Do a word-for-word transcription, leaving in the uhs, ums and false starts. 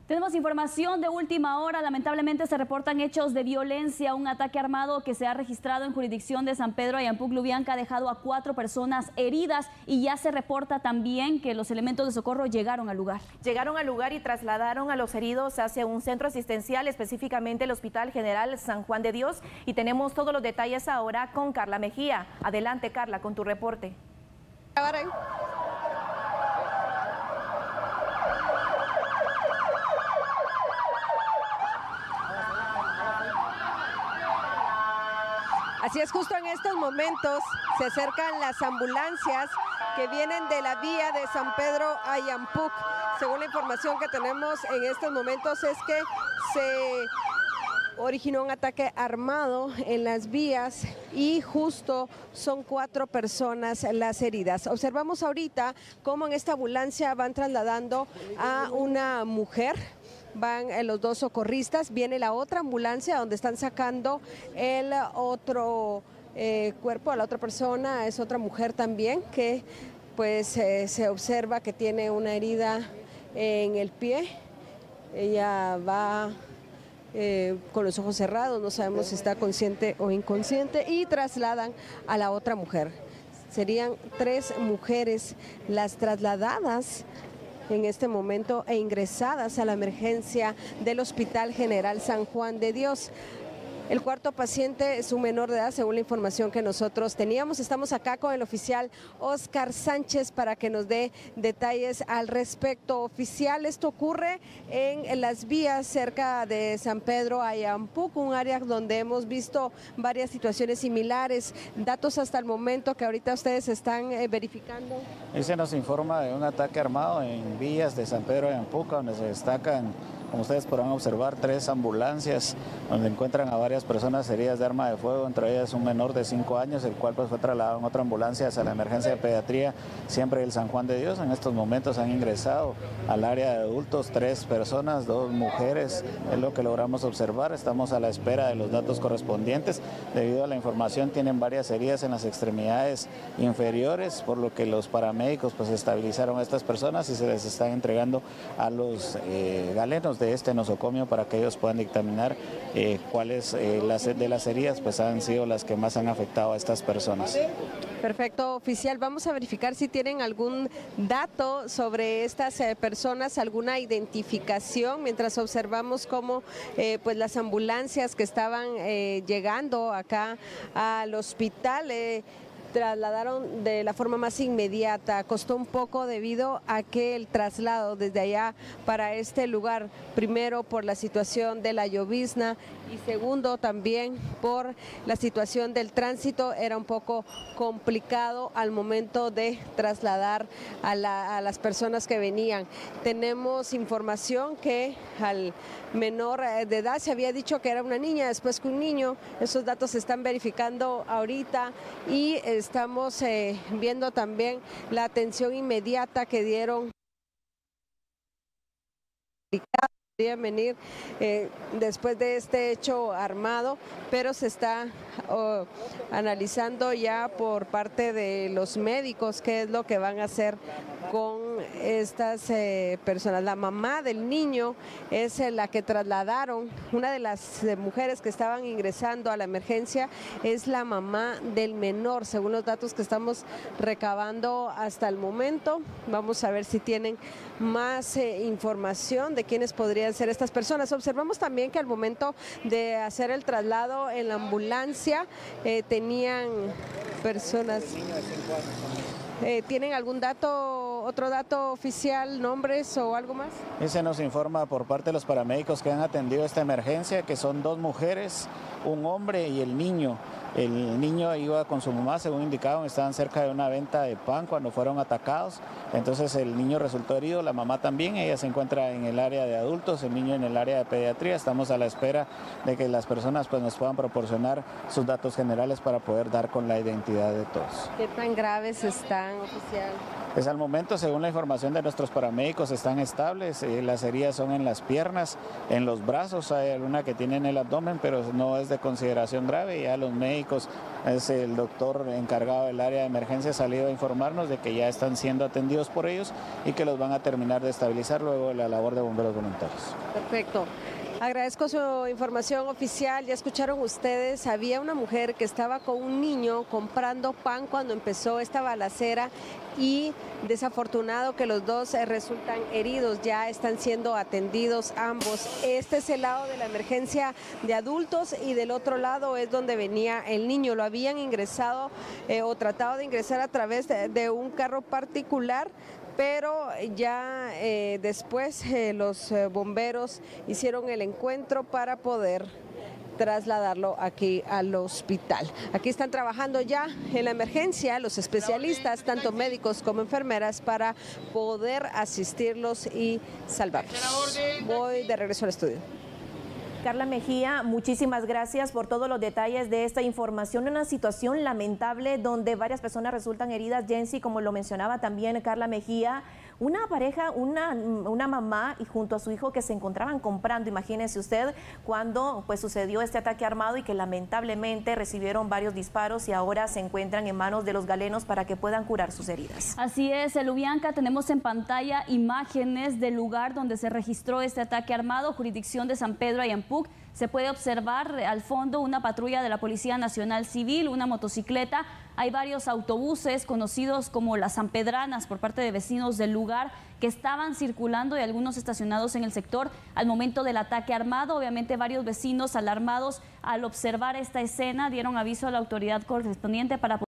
Tenemos información de última hora. Lamentablemente se reportan hechos de violencia. Un ataque armado que se ha registrado en jurisdicción de San Pedro Ayampuc, Lubianca, ha dejado a cuatro personas heridas y ya se reporta también que los elementos de socorro llegaron al lugar. Llegaron al lugar y trasladaron a los heridos hacia un centro asistencial, específicamente el Hospital General San Juan de Dios. Y tenemos todos los detalles ahora con Carla Mejía. Adelante, Carla, con tu reporte. Así es, justo en estos momentos se acercan las ambulancias que vienen de la vía de San Pedro Ayampuc. Según la información que tenemos en estos momentos es que se originó un ataque armado en las vías y justo son cuatro personas las heridas. Observamos ahorita cómo en esta ambulancia van trasladando a una mujer. Van los dos socorristas, viene la otra ambulancia donde están sacando el otro eh, cuerpo, a la otra persona, es otra mujer también que pues eh, se observa que tiene una herida en el pie. Ella va eh, con los ojos cerrados, no sabemos si está consciente o inconsciente, y trasladan a la otra mujer. Serían tres mujeres las trasladadas en este momento e ingresadas a la emergencia del Hospital General San Juan de Dios. El cuarto paciente es un menor de edad, según la información que nosotros teníamos. Estamos acá con el oficial Oscar Sánchez para que nos dé detalles al respecto. Oficial, esto ocurre en las vías cerca de San Pedro Ayampuc, un área donde hemos visto varias situaciones similares. Datos hasta el momento que ahorita ustedes están eh, verificando. Y se nos informa de un ataque armado en vías de San Pedro Ayampuc, donde se destacan, como ustedes podrán observar, tres ambulancias donde encuentran a varias personas heridas de arma de fuego, entre ellas un menor de cinco años, el cual pues fue trasladado en otra ambulancia hacia la emergencia de pediatría, siempre del San Juan de Dios. En estos momentos han ingresado al área de adultos tres personas, dos mujeres, es lo que logramos observar. Estamos a la espera de los datos correspondientes. Debido a la información, tienen varias heridas en las extremidades inferiores, por lo que los paramédicos pues estabilizaron a estas personas y se les están entregando a los eh, galenos de este nosocomio para que ellos puedan dictaminar eh, cuáles eh, las, de las heridas pues han sido las que más han afectado a estas personas. Perfecto, oficial. Vamos a verificar si tienen algún dato sobre estas eh, personas, alguna identificación, mientras observamos cómo eh, pues las ambulancias que estaban eh, llegando acá al hospital eh, trasladaron de la forma más inmediata. Costó un poco debido a que el traslado desde allá para este lugar, primero por la situación de la llovizna y segundo también por la situación del tránsito, era un poco complicado al momento de trasladar a, la, a las personas que venían. Tenemos información que al menor de edad se había dicho que era una niña, después que un niño. Esos datos se están verificando ahorita y estamos eh, viendo también la atención inmediata que dieron. Venir eh, después de este hecho armado, pero se está oh, analizando ya por parte de los médicos qué es lo que van a hacer con estas eh, personas. La mamá del niño es eh, la que trasladaron, una de las eh, mujeres que estaban ingresando a la emergencia es la mamá del menor, según los datos que estamos recabando hasta el momento. Vamos a ver si tienen más eh, información de quiénes podrían ser estas personas. Observamos también que al momento de hacer el traslado en la ambulancia eh, tenían personas. Eh, ¿Tienen algún dato, otro dato oficial, nombres o algo más? Y se nos informa por parte de los paramédicos que han atendido esta emergencia que son dos mujeres, un hombre y el niño. El niño iba con su mamá, según indicaban, estaban cerca de una venta de pan cuando fueron atacados. Entonces el niño resultó herido, la mamá también. Ella se encuentra en el área de adultos, el niño en el área de pediatría. Estamos a la espera de que las personas pues, nos puedan proporcionar sus datos generales para poder dar con la identidad de todos. ¿Qué tan graves están están, oficial? Pues al momento, según la información de nuestros paramédicos, están estables. Eh, las heridas son en las piernas, en los brazos, hay alguna que tiene en el abdomen, pero no es de consideración grave. Ya los médicos, es el doctor encargado del área de emergencia, ha salido a informarnos de que ya están siendo atendidos por ellos y que los van a terminar de estabilizar luego de la labor de bomberos voluntarios. Perfecto. Agradezco su información oficial. Ya escucharon ustedes, había una mujer que estaba con un niño comprando pan cuando empezó esta balacera y desafortunado que los dos resultan heridos, ya están siendo atendidos ambos. Este es el lado de la emergencia de adultos y del otro lado es donde venía el niño. Lo habían ingresado eh, o tratado de ingresar a través de, de un carro particular, pero ya eh, después eh, los eh, bomberos hicieron el encuentro para poder trasladarlo aquí al hospital. Aquí están trabajando ya en la emergencia los especialistas, tanto médicos como enfermeras, para poder asistirlos y salvarlos. Voy de regreso al estudio. Carla Mejía, muchísimas gracias por todos los detalles de esta información. Una situación lamentable donde varias personas resultan heridas. Jensi, como lo mencionaba también Carla Mejía, una pareja, una, una mamá y junto a su hijo que se encontraban comprando, imagínense usted, cuando pues sucedió este ataque armado y que lamentablemente recibieron varios disparos y ahora se encuentran en manos de los galenos para que puedan curar sus heridas. Así es, Lubianka, tenemos en pantalla imágenes del lugar donde se registró este ataque armado, jurisdicción de San Pedro Ayampuc. Se puede observar al fondo una patrulla de la Policía Nacional Civil, una motocicleta. Hay varios autobuses conocidos como las sanpedranas por parte de vecinos del lugar que estaban circulando y algunos estacionados en el sector al momento del ataque armado. Obviamente varios vecinos alarmados al observar esta escena dieron aviso a la autoridad correspondiente para